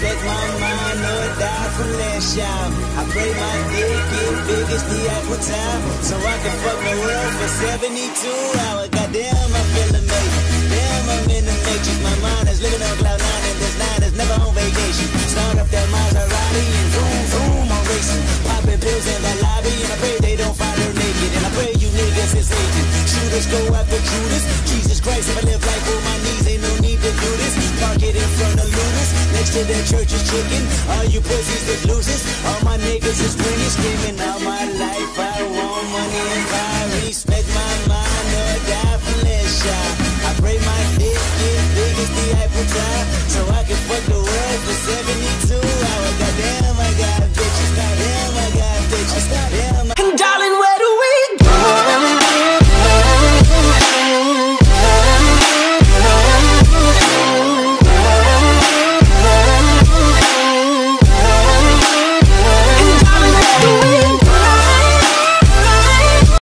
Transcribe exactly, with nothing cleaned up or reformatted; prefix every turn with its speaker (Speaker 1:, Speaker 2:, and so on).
Speaker 1: respect my mind or die from last child. I pray my dick get big as the Eiffel Tower, so I can fuck the world for seventy-two hours. Goddamn, I feel amazing. Damn, I'm in the matrix. My mind is living on cloud nine, and this nine is never on vacation. Start up that Maserati and zoom, zoom, I'm racing. Popping pills in the lobby, and I pray they don't find her naked. And I pray you niggas is hating. Shooters go after Judas. Jesus Christ, if I live life on my knees, ain't no need to do this. Park it in front of looters. Next to their church is chicken. All you pussies is losers. All my niggas is winning, screaming all my life. I want money and power. Respect my mind or die from less shot. I pray my dick get big